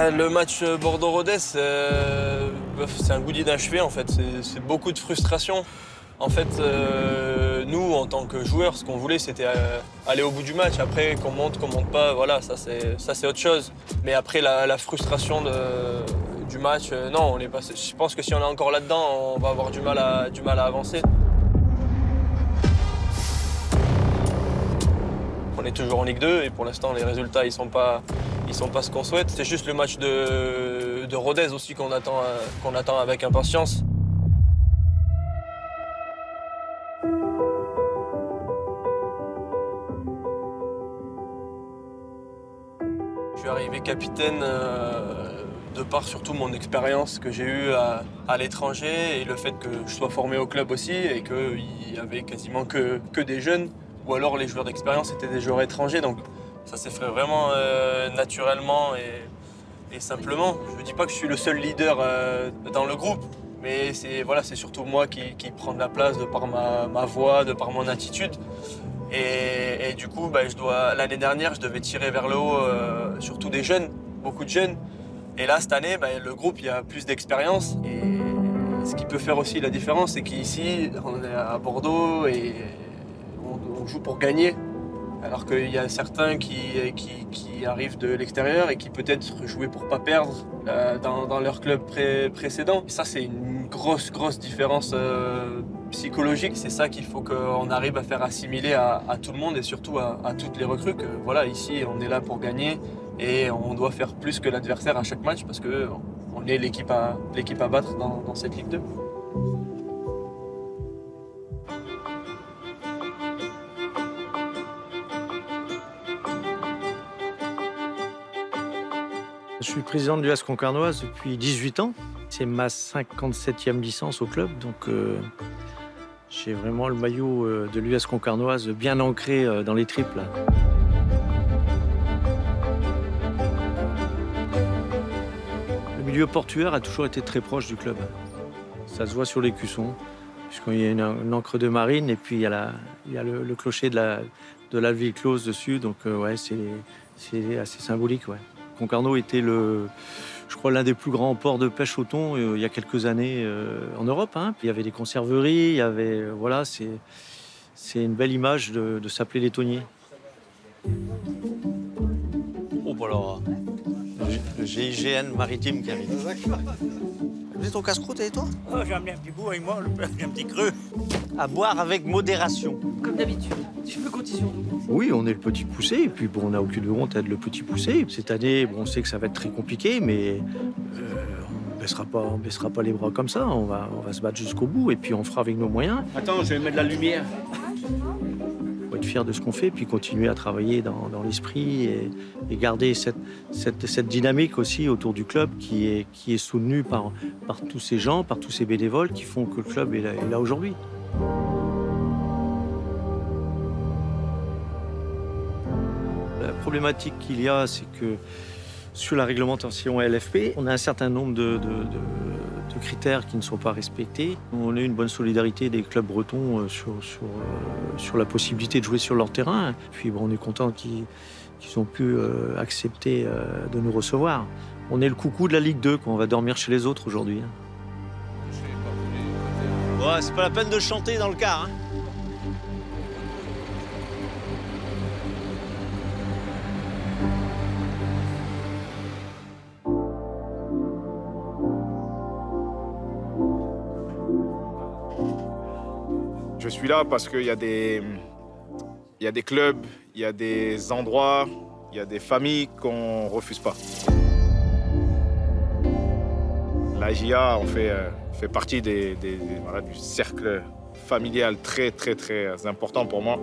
Le match Bordeaux-Rodez, c'est un goût d'inachevé en fait. C'est beaucoup de frustration. En fait, nous, en tant que joueurs, ce qu'on voulait, c'était aller au bout du match. Après, qu'on monte pas, voilà, ça c'est autre chose. Mais après, la frustration du match, non, on est passé. Je pense que si on est encore là-dedans, on va avoir du mal à avancer. On est toujours en Ligue 2 et pour l'instant, les résultats, ils sont pas ce qu'on souhaite. C'est juste le match de Rodez aussi qu'on attend avec impatience. Je suis arrivé capitaine de par surtout mon expérience que j'ai eue à l'étranger et le fait que je sois formé au club aussi et qu'il y avait quasiment que des jeunes ou alors les joueurs d'expérience étaient des joueurs étrangers. Donc ça s'est fait vraiment naturellement et simplement. Je ne dis pas que je suis le seul leader dans le groupe, mais c'est surtout moi qui prends de la place de par ma voix, de par mon attitude. Et du coup, l'année dernière, je devais tirer vers le haut surtout des jeunes, beaucoup de jeunes. Et là, cette année, le groupe, il y a plus d'expérience. Et ce qui peut faire aussi la différence, c'est qu'ici, on est à Bordeaux et on joue pour gagner. Alors qu'il y a certains qui arrivent de l'extérieur et qui peut-être jouaient pour pas perdre dans leur club précédent. Et ça, c'est une grosse différence psychologique. C'est ça qu'il faut qu'on arrive à faire assimiler à tout le monde et surtout à toutes les recrues. Que, voilà, ici, on est là pour gagner et on doit faire plus que l'adversaire à chaque match parce qu'on est l'équipe à battre dans cette Ligue 2. Je suis président de l'US Concarnoise depuis 18 ans. C'est ma 57e licence au club, donc j'ai vraiment le maillot de l'US Concarnoise bien ancré dans les tripes. Là. Le milieu portuaire a toujours été très proche du club. Ça se voit sur les cuissons, puisqu'il y a une ancre de marine et puis il y a le clocher de la ville close dessus, donc ouais, c'est assez symbolique. Ouais. Concarneau était, je crois, l'un des plus grands ports de pêche au thon il y a quelques années en Europe. Hein. Il y avait des conserveries, il y avait, voilà, c'est une belle image de s'appeler les thoniers. Oh, bah alors, le GIGN maritime qui arrive. Vous êtes ton casse-croûte et toi? Oh, j'ai amené un petit bout avec moi, j'ai un petit creux. À boire avec modération. Comme d'habitude, tu peux compter sur nous. Oui, on est le petit poussé, et puis bon, on n'a aucune honte à être le petit poussé. Cette année, bon, on sait que ça va être très compliqué, mais on baissera pas les bras comme ça. On va se battre jusqu'au bout, et puis on fera avec nos moyens. Attends, je vais mettre de la lumière. On va être fiers de ce qu'on fait, puis continuer à travailler dans l'esprit et garder cette dynamique aussi autour du club qui est soutenue par tous ces gens, par tous ces bénévoles qui font que le club est là aujourd'hui. La problématique qu'il y a, c'est que sur la réglementation LFP, on a un certain nombre de critères qui ne sont pas respectés. On a une bonne solidarité des clubs bretons sur la possibilité de jouer sur leur terrain. Puis bon, on est content qu'ils ont pu accepter de nous recevoir. On est le coucou de la Ligue 2, quoi. On va dormir chez les autres aujourd'hui. Ouais, c'est pas la peine de chanter dans le car. Hein. Je suis là parce qu'il y a des clubs, il y a des endroits, il y a des familles qu'on refuse pas. La JA, on fait partie du cercle familial très important pour moi.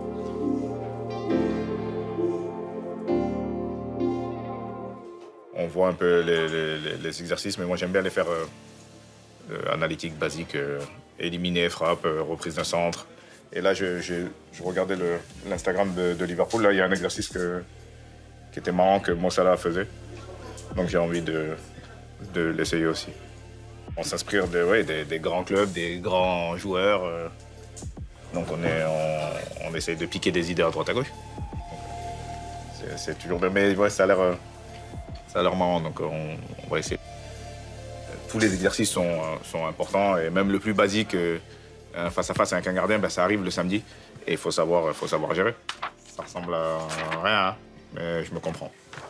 On voit un peu les exercices, mais moi j'aime bien les faire analytiques, basiques, éliminer, frappe, reprise d'un centre. Et là, je regardais l'Instagram de Liverpool. Là, il y a un exercice qui était marrant que Mo Salah faisait. Donc j'ai envie de l'essayer aussi. On s'inspire des grands clubs, des grands joueurs. Donc on essaye de piquer des idées à droite à gauche. C'est toujours bien, mais ouais, ça a ça a l'air marrant, donc on va essayer. Tous les exercices sont importants, et même le plus basique, face à face avec un gardien, ben, ça arrive le samedi, et il faut savoir gérer. Ça ressemble à rien, hein, mais je me comprends.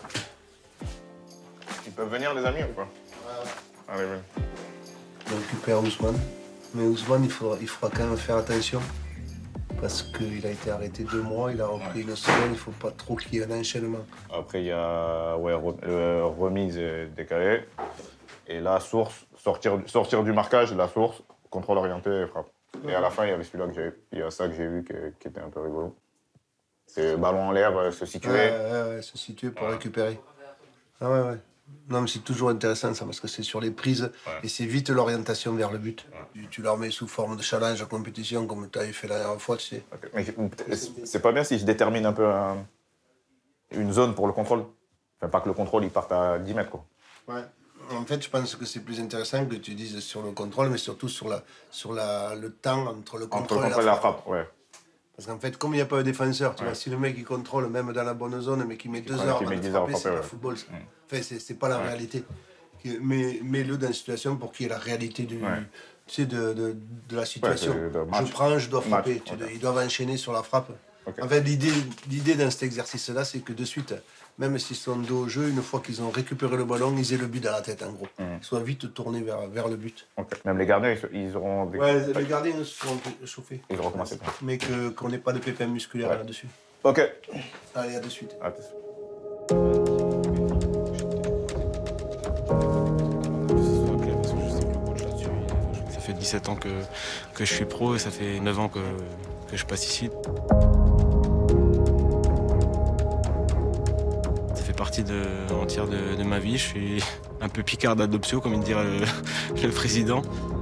Ils peuvent venir, les amis, ou pas? Allez, venez. On récupère Ousmane. Mais Ousmane, il faudra quand même faire attention. Parce qu'il a été arrêté 2 mois, il a repris une semaine, il ne faut pas trop qu'il y ait un enchaînement. Après, il y a remise décalée. Et la source, sortir du marquage, la source, contrôle orienté et frappe. Et à la fin, il y avait celui-là que j'ai vu qui était un peu rigolo. C'est ballon en l'air, se situer. Ouais, se situer pour récupérer. Ah ouais. Non, mais c'est toujours intéressant ça, parce que c'est sur les prises et c'est vite l'orientation vers le but. Tu leur mets sous forme de challenge à compétition comme tu avais fait la dernière fois, tu sais. Okay. Mais c'est pas bien si je détermine un peu une zone pour le contrôle. Enfin, pas que le contrôle il parte à 10 mètres, quoi. Ouais. En fait, je pense que c'est plus intéressant que tu dises sur le contrôle, mais surtout sur le temps entre le contrôle et la frappe. Ouais. Parce qu'en fait, comme il n'y a pas de défenseur, tu vois, si le mec il contrôle même dans la bonne zone, mais qu'il met 2 heures à frapper, c'est pas football. Ça. Enfin, c'est pas la réalité. Mais mets-le dans une situation pour qu'il y ait la réalité tu sais, de la situation. Je prends, je dois frapper. Ils doivent enchaîner sur la frappe. Okay. En fait, l'idée dans cet exercice-là, c'est que de suite, même s'ils sont dos au jeu, une fois qu'ils ont récupéré le ballon, ils aient le but dans la tête, en gros. Ils soient vite tournés vers le but. Okay. Même les gardiens, ils auront... Ouais, les gardiens ils seront chauffés. Ils auront commencé. Mais qu'on n'ait pas de pépins musculaires là-dessus. Ok. Allez, à de suite. À de suite. Ça fait 17 ans que je suis pro et ça fait 9 ans que je passe ici. Ça fait partie entière de ma vie. Je suis un peu picard d'adoption, comme il dirait le président.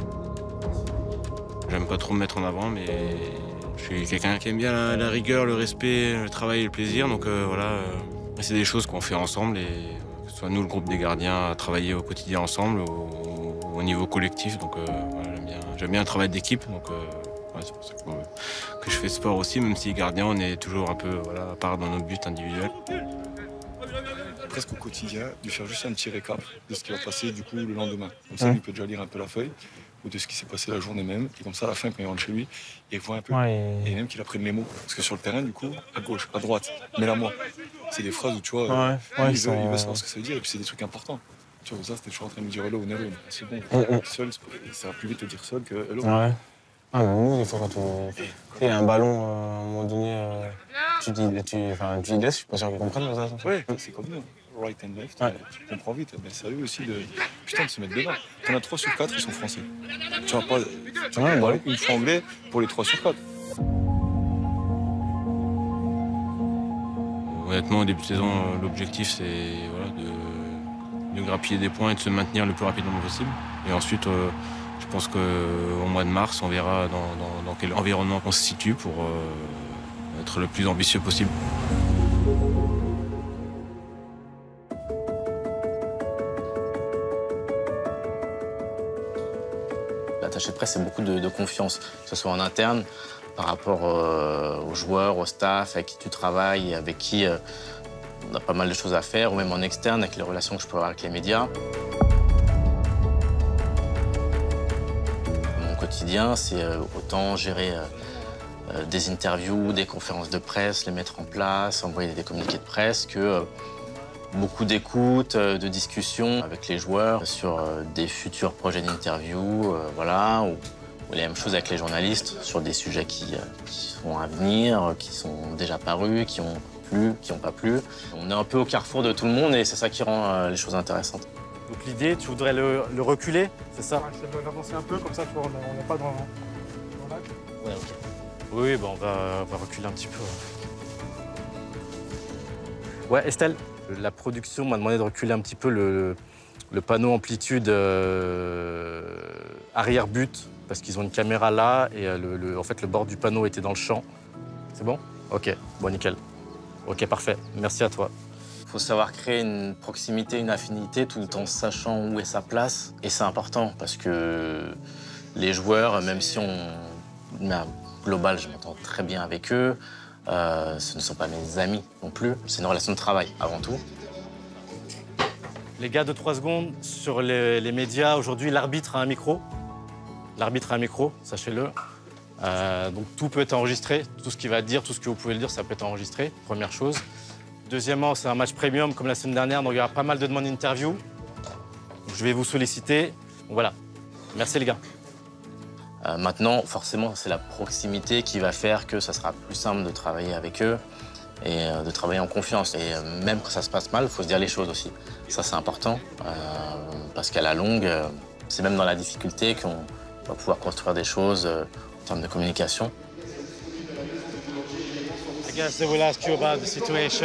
J'aime pas trop me mettre en avant, mais je suis quelqu'un qui aime bien la rigueur, le respect, le travail et le plaisir. Donc voilà, c'est des choses qu'on fait ensemble, et que ce soit nous, le groupe des gardiens, à travailler au quotidien ensemble, au niveau collectif. Donc voilà, j'aime bien le travail d'équipe. Donc c'est pour ça que je fais sport aussi, même si gardien, on est toujours un peu à part dans nos buts individuels. Presque au quotidien, de faire juste un petit récap de ce qui va passer du coup le lendemain. Comme ça, il peut déjà lire un peu la feuille, ou de ce qui s'est passé la journée même. Et comme ça, à la fin, quand il rentre chez lui, il voit un peu. Et même qu'il a pris le mémo. Parce que sur le terrain, du coup, à gauche, à droite, mets-la moi. C'est des phrases où tu vois, il veut savoir ce que ça veut dire, et puis c'est des trucs importants. Tu vois, ça, c'était toujours en train de me dire hello, hello. C'est bon, seul, ça va plus vite te dire seul que hello. Ouais. Ah, mais nous, des fois, quand il y a un ballon, à un moment donné, tu dis laisse, je suis pas sûr qu'ils comprennent ça. Ouais, c'est comme nous. Right and left, tu comprends vite. Mais c'est à eux aussi de se mettre dedans. T'en as 3 sur 4 qui sont français. Tu vas pas une fois anglais pour les 3 sur 4. Honnêtement, au début de saison, l'objectif, c'est de grappiller des points et de se maintenir le plus rapidement possible. Et ensuite, je pense qu'au mois de mars, on verra dans quel environnement on se situe pour être le plus ambitieux possible. L'attaché de presse, c'est beaucoup de confiance, que ce soit en interne, par rapport aux joueurs, au staff, avec qui tu travailles, avec qui on a pas mal de choses à faire, ou même en externe, avec les relations que je peux avoir avec les médias. Mon quotidien, c'est autant gérer des interviews, des conférences de presse, les mettre en place, envoyer des communiqués de presse, que beaucoup d'écoute, de discussions avec les joueurs sur des futurs projets d'interview, ou les mêmes choses avec les journalistes sur des sujets qui sont à venir, qui sont déjà parus, qui ont plu, qui n'ont pas plu. On est un peu au carrefour de tout le monde et c'est ça qui rend les choses intéressantes. Donc l'idée, tu voudrais le reculer, c'est ça? Ça doit avancer un peu, comme ça, tu vois, on n'est pas dans l'axe. Ouais, ok. Oui, on va reculer un petit peu. Ouais, Estelle? La production m'a demandé de reculer un petit peu le panneau amplitude arrière-but, parce qu'ils ont une caméra là, et en fait, le bord du panneau était dans le champ. C'est bon? Ok, bon, nickel. Ok, parfait. Merci à toi. Il faut savoir créer une proximité, une affinité, tout en sachant où est sa place. Et c'est important, parce que les joueurs, même si global, je m'entends très bien avec eux, ce ne sont pas mes amis non plus. C'est une relation de travail, avant tout. Les gars, 2-3 secondes, sur les médias, aujourd'hui, l'arbitre a un micro. L'arbitre a un micro, sachez-le. Donc tout peut être enregistré, tout ce qu'il va dire, tout ce que vous pouvez le dire, ça peut être enregistré, première chose. Deuxièmement, c'est un match premium comme la semaine dernière, donc il y aura pas mal de demandes d'interview. Je vais vous solliciter. Donc voilà, merci les gars. Maintenant, forcément, c'est la proximité qui va faire que ça sera plus simple de travailler avec eux et de travailler en confiance. Et même quand ça se passe mal, il faut se dire les choses aussi. Ça, c'est important, parce qu'à la longue, c'est même dans la difficulté qu'on va pouvoir construire des choses en termes de communication. I guess they will ask you about the situation.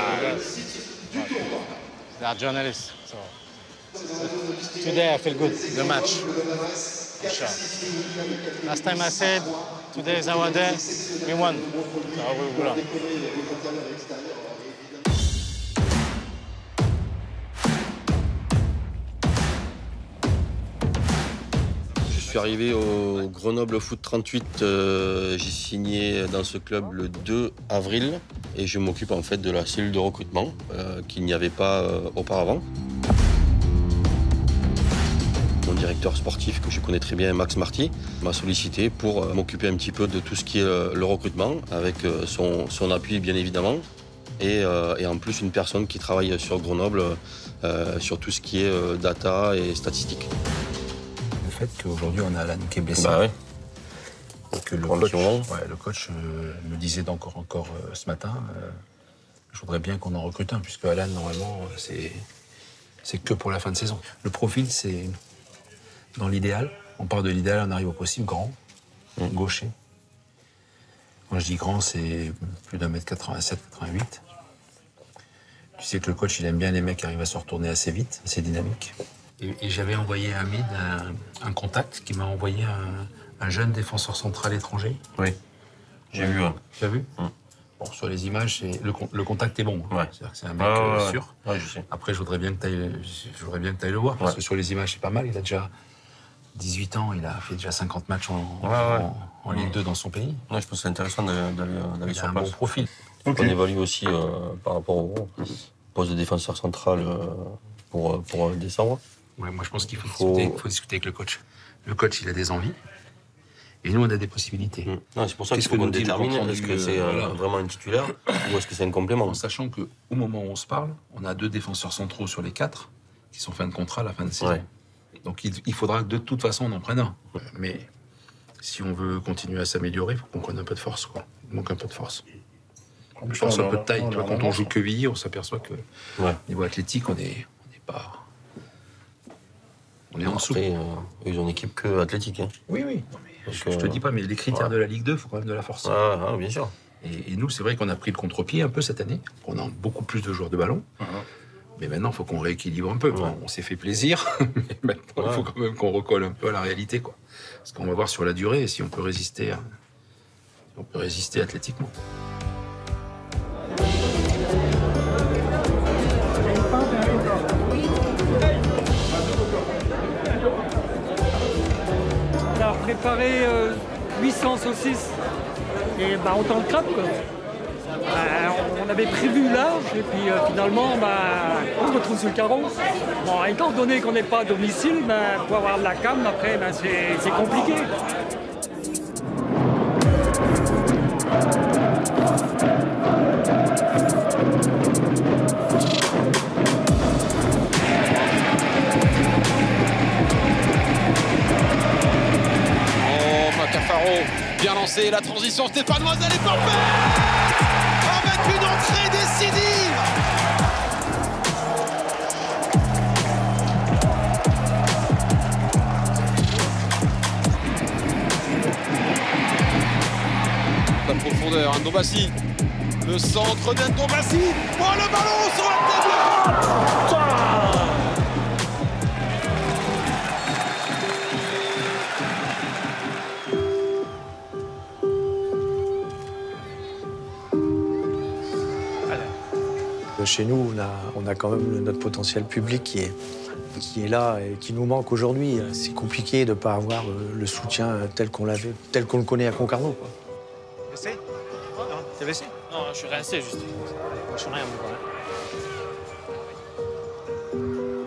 They are journalists, so today I feel good. The match, for sure. Last time I said, today is our day. We won, so we will. Je suis arrivé au Grenoble Foot 38, j'ai signé dans ce club le 2 avril et je m'occupe en fait de la cellule de recrutement qu'il n'y avait pas auparavant. Mon directeur sportif que je connais très bien, Max Marty, m'a sollicité pour m'occuper un petit peu de tout ce qui est le recrutement avec son appui bien évidemment et en plus une personne qui travaille sur Grenoble sur tout ce qui est data et statistiques. Le fait qu'aujourd'hui on a Alan qui est blessé. Bah ouais. Que le coach me disait encore ce matin, je voudrais bien qu'on en recrute un, puisque Alan, normalement, c'est que pour la fin de saison. Le profil, c'est dans l'idéal. On part de l'idéal, on arrive au possible, grand, gaucher. Quand je dis grand, c'est plus d'1 m 87, 88. Tu sais que le coach, il aime bien les mecs qui arrivent à se retourner assez vite, assez dynamique. Et j'avais envoyé à Hamid un contact qui m'a envoyé un jeune défenseur central étranger. Oui, j'ai vu. Tu as vu? Bon, sur les images, le contact est bon. Ouais. C'est un mec sûr. Ouais, je sais. Après, je voudrais bien que tu ailles le voir, parce que sur les images, c'est pas mal. Il a déjà 18 ans, il a fait déjà 50 matchs en Ligue 2 dans son pays. Ouais, je pense que c'est intéressant d'aller sur place. Il a un bon profil. On évalue aussi par rapport au poste de défenseur central pour décembre. Ouais, moi, je pense qu'il faut discuter avec le coach. Le coach, il a des envies. Et nous, on a des possibilités. C'est pour ça qu'il faut qu'on détermine est-ce que c'est vraiment un titulaire ou est-ce que c'est un complément. En sachant qu'au moment où on se parle, on a 2 défenseurs centraux sur les 4 qui sont fin de contrat à la fin de saison. Ouais. Donc il faudra que de toute façon, on en prenne un. Mais si on veut continuer à s'améliorer, il faut qu'on prenne un peu de force, quoi. Il manque un peu de force. Force, un peu de taille. Quand on joue quevilly, on s'aperçoit que niveau athlétique, on n'est pas... On est en dessous. Après, ils ont une équipe que athlétique. Hein. Oui. Non, mais je te dis pas, mais les critères de la Ligue 2, il faut quand même de la force. Bien sûr. Et nous, c'est vrai qu'on a pris le contre-pied un peu cette année. On a beaucoup plus de joueurs de ballon. Mais maintenant, il faut qu'on rééquilibre un peu. On s'est fait plaisir, mais maintenant, il faut quand même qu'on recolle un peu à la réalité, quoi. Parce qu'on va voir sur la durée si on peut résister, athlétiquement. Préparé 800 saucisses et autant de crêpes, quoi. On avait prévu large et puis finalement on se retrouve sur le carreau. Bon, étant donné qu'on n'est pas à domicile, pour avoir de la cam après c'est compliqué. Bien lancé, la transition stéphanoise, elle est parfaite avec une entrée décisive. La profondeur, Ndombassi. Le centre d'Ndombassi. Oh, le ballon sur la tête. Chez nous, on a quand même notre potentiel public qui est là et qui nous manque aujourd'hui. C'est compliqué de ne pas avoir le soutien tel qu'on le connaît à Concarneau. Blessé? Non, t'es blessé? Non, je suis rincé juste. Je suis rien,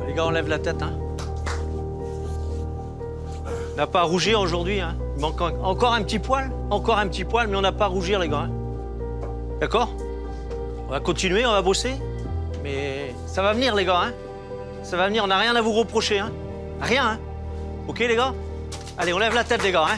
Les gars, on lève la tête, hein. On n'a pas à rougir aujourd'hui, hein. Il manque encore un petit poil, mais on n'a pas à rougir, les gars. Hein. D'accord? On va continuer, on va bosser, mais ça va venir, les gars, hein. Ça va venir, on n'a rien à vous reprocher, hein. Rien, hein. Ok, les gars? Allez, on lève la tête, les gars, hein.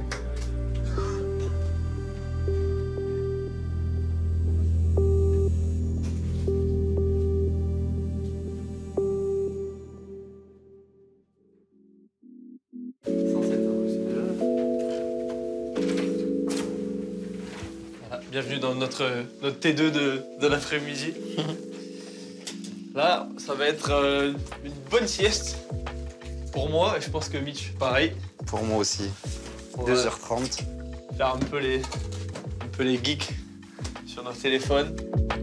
Bienvenue dans notre T2 de l'après-midi. Là, ça va être une bonne sieste pour moi et je pense que Mitch, pareil. Pour moi aussi. On 2h30. Faire un peu les geeks sur notre téléphone.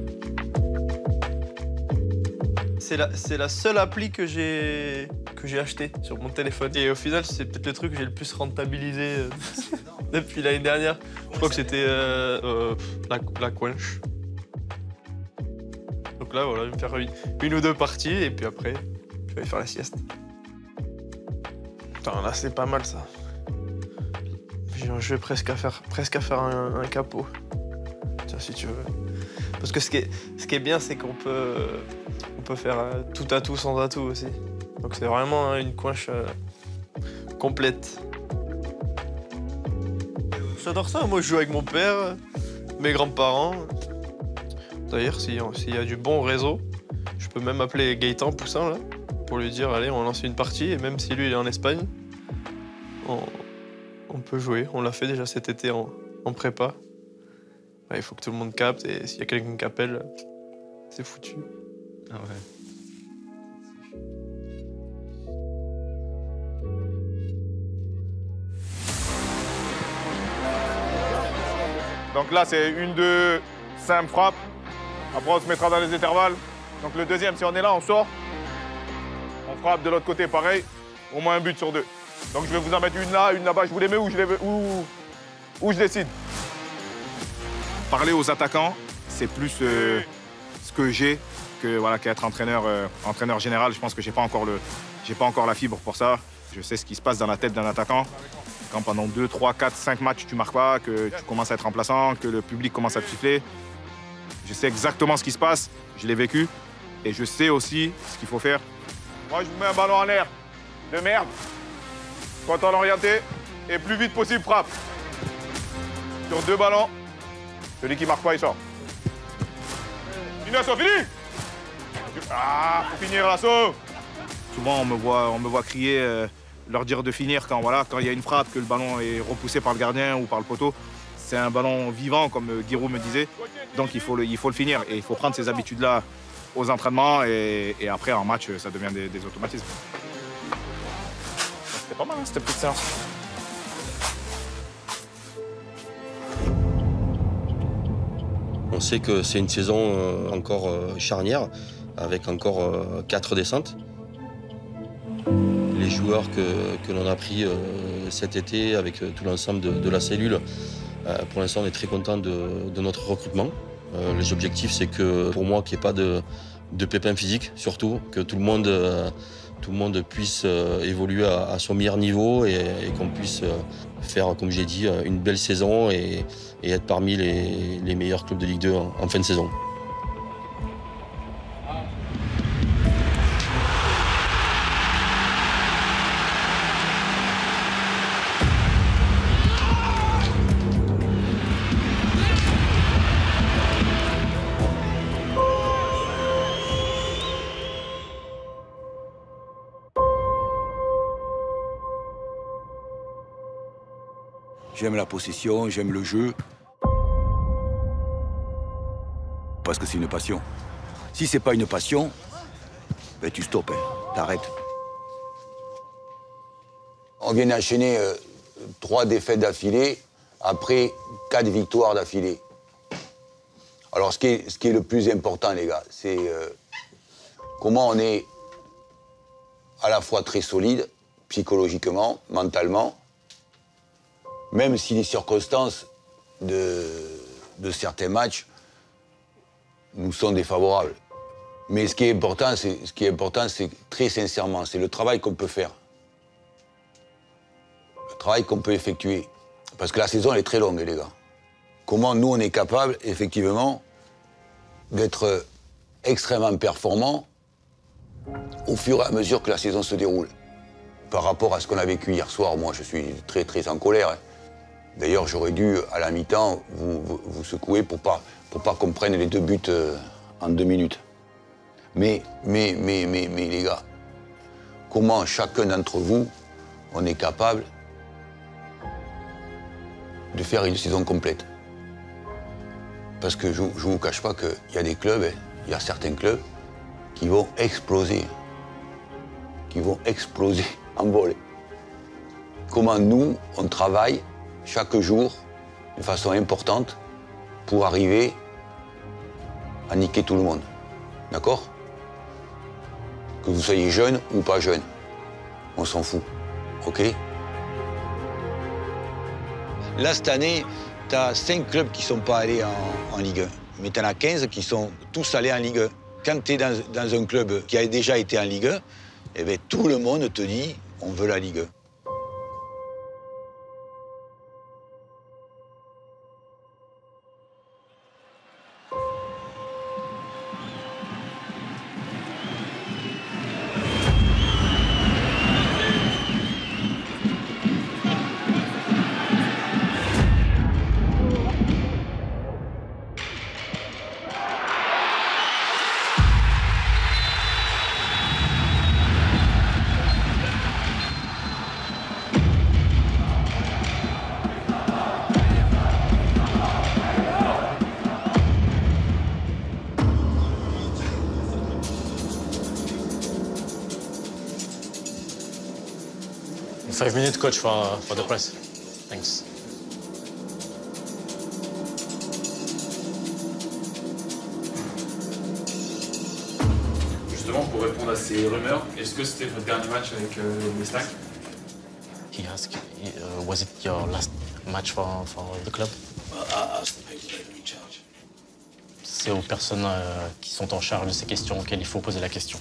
C'est la seule appli que j'ai achetée sur mon téléphone. Et au final, c'est peut-être le truc que j'ai le plus rentabilisé depuis l'année dernière. Je crois que c'était la Quench. Donc là, voilà, je vais me faire une ou deux parties et puis après, je vais aller faire la sieste. Putain, là, c'est pas mal ça. Je vais presque à faire un capot. Tiens, si tu veux. Parce que ce qui est bien, c'est qu'on peut faire tout atout sans atout aussi. Donc c'est vraiment une Quench complète. J'adore ça, moi je joue avec mon père, mes grands-parents. D'ailleurs, s'il y a du bon réseau, je peux même appeler Gaëtan Poussin là, pour lui dire allez, on lance une partie, et même si lui il est en Espagne, on peut jouer. On l'a fait déjà cet été en prépa. Il faut que tout le monde capte, et s'il y a quelqu'un qui appelle, c'est foutu. Ah ouais. Donc là, c'est 1, 2, simple frappe. Après, on se mettra dans les intervalles. Donc le deuxième, si on est là, on sort. On frappe de l'autre côté, pareil. Au moins un but sur 2. Donc je vais vous en mettre une là-bas. Je vous les mets où je décide. Parler aux attaquants, c'est plus ce que j'ai que voilà, qu'être entraîneur général. Je pense que j'ai pas encore la fibre pour ça. Je sais ce qui se passe dans la tête d'un attaquant. Quand pendant 2, 3, 4, 5 matchs, tu marques pas, que tu commences à être remplaçant, que le public commence à te siffler. Je sais exactement ce qui se passe, je l'ai vécu. Et je sais aussi ce qu'il faut faire. Moi, je vous mets un ballon en l'air de merde. Contrôle orienté et plus vite possible, frappe. Sur 2 ballons, celui qui marque pas, il sort. Fini, fini. Ah, faut finir l'assaut. Souvent, on me voit crier, leur dire de finir quand il y a une frappe, que le ballon est repoussé par le gardien ou par le poteau. C'est un ballon vivant, comme Giroud me disait. Donc, il faut le finir. Et il faut prendre ces habitudes-là aux entraînements. Et après, en match, ça devient des automatismes. C'était pas mal, hein, cette petite séance. On sait que c'est une saison encore charnière, avec encore 4 descentes. Les joueurs que l'on a pris cet été avec tout l'ensemble de la cellule, pour l'instant on est très content de notre recrutement. Les objectifs, c'est que pour moi qu'il n'y ait pas de pépins physiques, surtout que tout le monde puisse évoluer à son meilleur niveau et qu'on puisse faire, comme j'ai dit, une belle saison et être parmi les meilleurs clubs de Ligue 2 en fin de saison. J'aime la possession, j'aime le jeu. Parce que c'est une passion. Si c'est pas une passion, ben tu stoppes, hein, t'arrêtes. On vient d'enchaîner 3 défaites d'affilée, après 4 victoires d'affilée. Alors ce qui est le plus important, les gars, c'est comment on est à la fois très solide, psychologiquement, mentalement, même si les circonstances de certains matchs nous sont défavorables. Mais ce qui est important, c'est très sincèrement, c'est le travail qu'on peut faire. Le travail qu'on peut effectuer. Parce que la saison, elle est très longue, les gars. Comment nous, on est capable, effectivement, d'être extrêmement performants au fur et à mesure que la saison se déroule. Par rapport à ce qu'on a vécu hier soir, moi, je suis très, très en colère. Hein. D'ailleurs, j'aurais dû, à la mi-temps, vous secouer pour pas qu'on prenne les 2 buts en 2 minutes. Mais, les gars, comment chacun d'entre vous, on est capable de faire une saison complète? Parce que je ne vous cache pas qu'il y a des clubs, il y a certains clubs qui vont exploser. Qui vont exploser en vol. Comment nous, on travaille chaque jour de façon importante pour arriver à niquer tout le monde. D'accord? Que vous soyez jeune ou pas jeune, on s'en fout. OK? Là, cette année, tu as 5 clubs qui ne sont pas allés en Ligue 1. Mais tu en as 15 qui sont tous allés en Ligue 1. Quand tu es dans un club qui a déjà été en Ligue 1, eh bien, tout le monde te dit on veut la Ligue 1. Five minutes, coach, for the press. Thanks. Justement, pour répondre à ces rumeurs, est-ce que c'était votre dernier match avec les Stacks? He asked, was it your last match for the club? C'est aux personnes qui sont en charge de ces questions auxquelles il faut poser la question.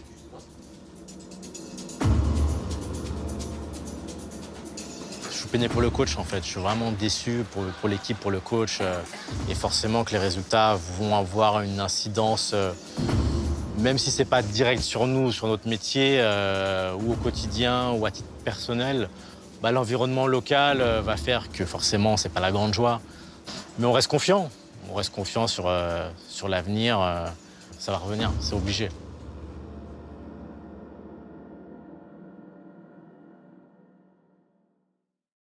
Je suis peiné pour le coach, en fait. Je suis vraiment déçu pour l'équipe, pour le coach. Et forcément que les résultats vont avoir une incidence, même si c'est pas direct sur nous, sur notre métier, ou au quotidien, ou à titre personnel, bah, l'environnement local va faire que forcément, c'est pas la grande joie. Mais on reste confiant. On reste confiant sur l'avenir. Ça va revenir, c'est obligé.